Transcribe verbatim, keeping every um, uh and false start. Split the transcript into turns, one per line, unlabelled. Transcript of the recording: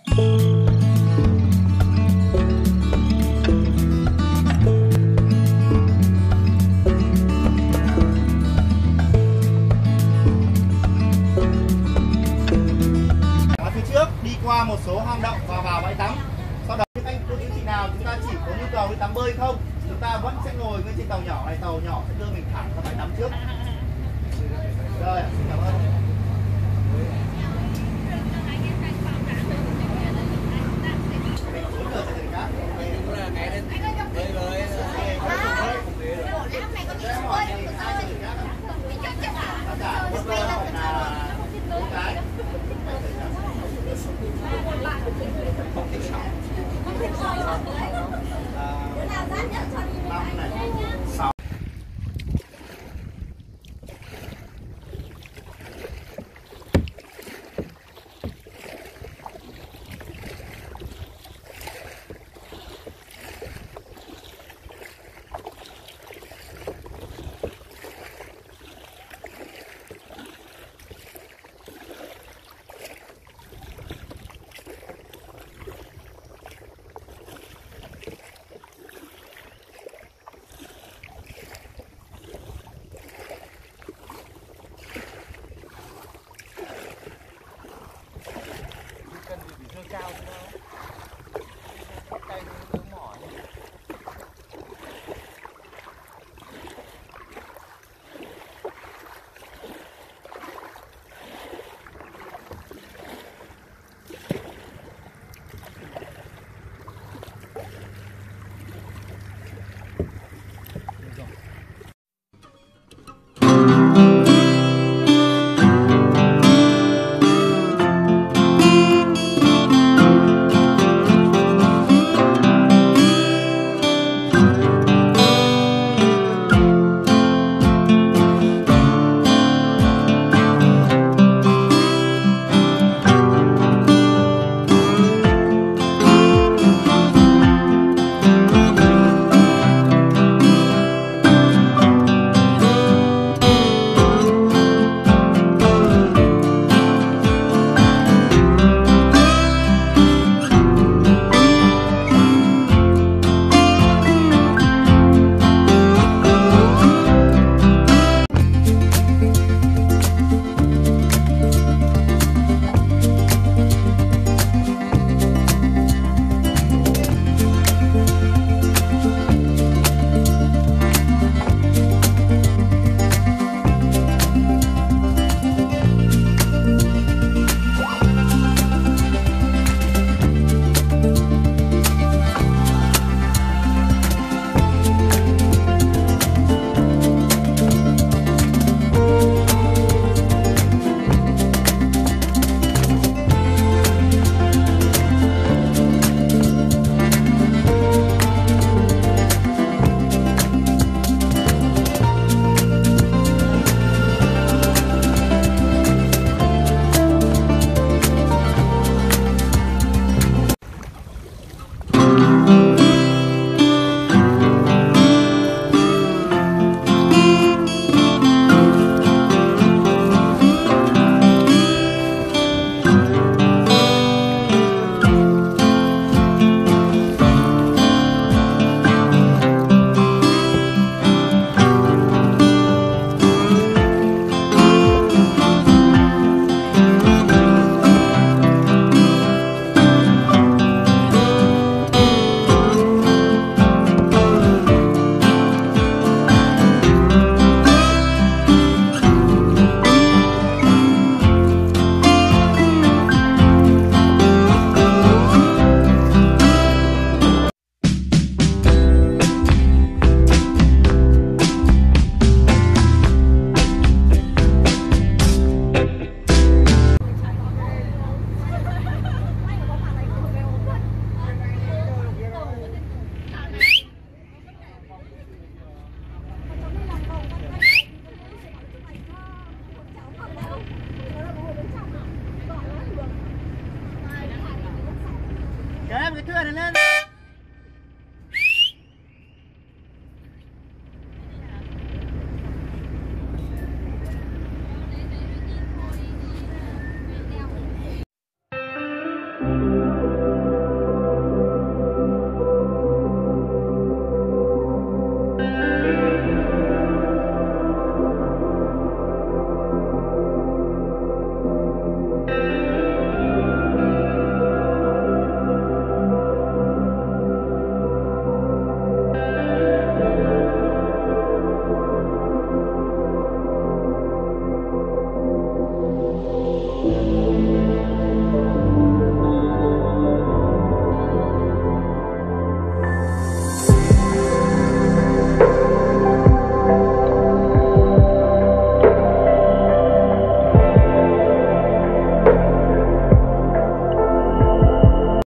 Qua một số hang động và vào bãi tắm. Sau đó những anh cô chú chị nào chúng ta chỉ có nhu cầu đi tắm bơi không, chúng ta vẫn sẽ ngồi bên trên tàu nhỏ này, tàu nhỏ sẽ đưa mình thẳng ra bãi tắm trước. Rồi, xin cảm ơn.
cái thưa này lên.
We'll be right back.
Thank you.